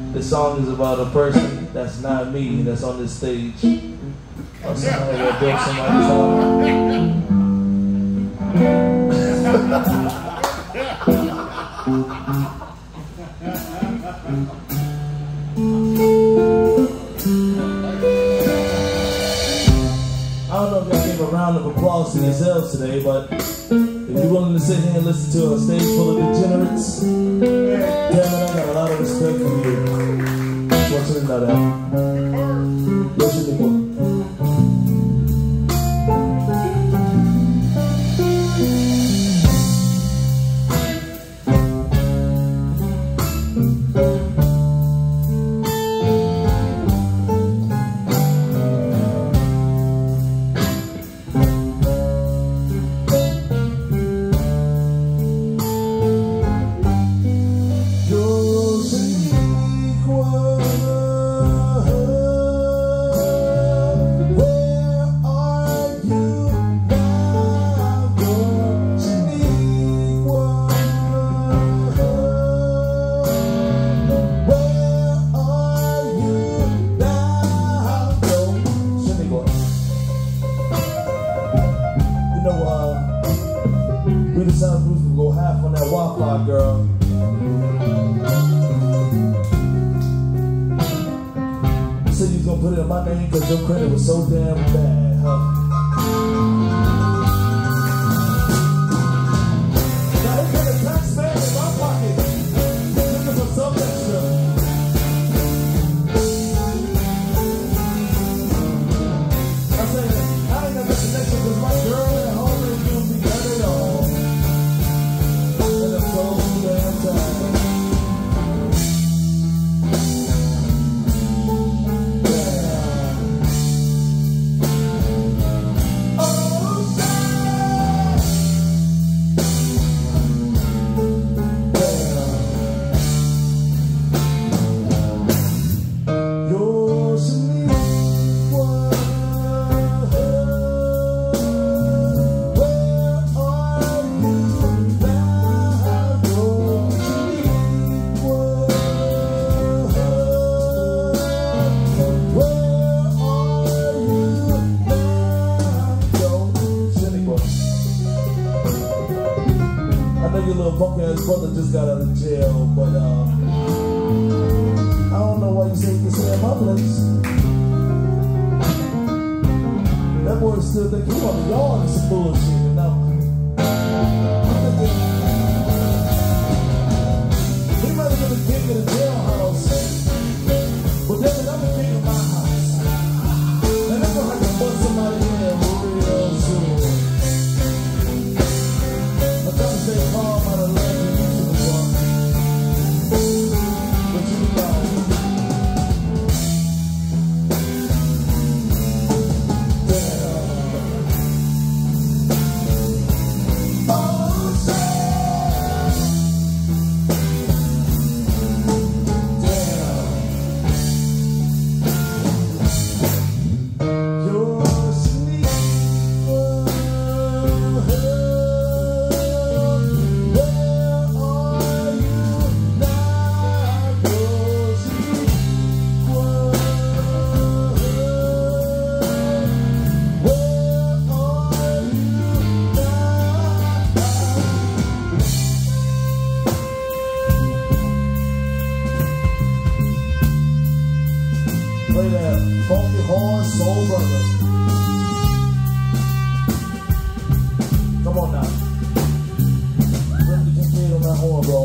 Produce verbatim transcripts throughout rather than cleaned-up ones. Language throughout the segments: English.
This song is about a person that's not me, that's on this stage. Or somebody that built somebody's home. I don't know if y'all gave a round of applause to yourselves today, but if you're willing to sit here and listen to a stage full of degenerates, damn it, I got a lot of respect for you. Just want you to know that. Yo, Shaniqua. Because your credit was so damn bad, huh? Now they got a taxman in my pocket looking for some extra. I'm saying, I ain't got this connection because my girl at home ain't doing me none at all. And I'm so damn tired. Brother just got out of jail, but uh, I don't know why you say you can stay at my place. That boy still thinking he on the yard and some bullshit, you know. He might have been a king in the jailhouse, but then I'm the king of my house. And I'm gonna have to bust somebody in real soon. I'm trying to stay calm out of love. Funky horn, soul brother. Come on now. Bring the Kincaid on that horn, bro.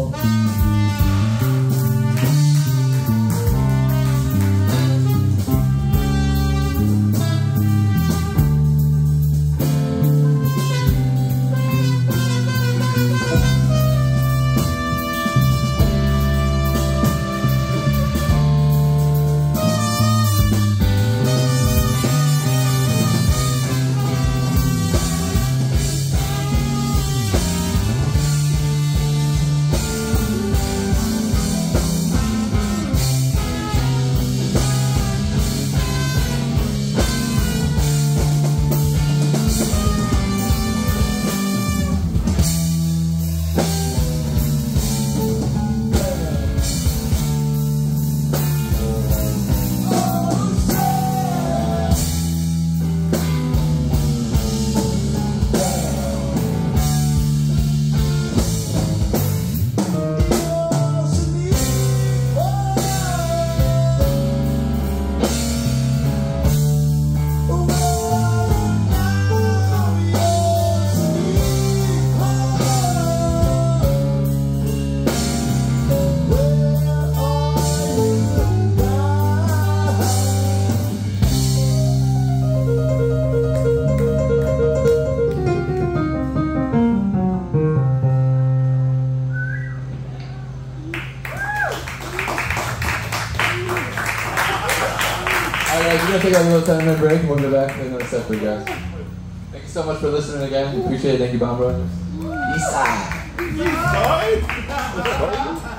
Alright guys, we're going to take a little ten minute break and we'll get back to another set for you guys. Thank you so much for listening again. We appreciate it. Thank you, Bomb Brothers. Eastside. Eastside?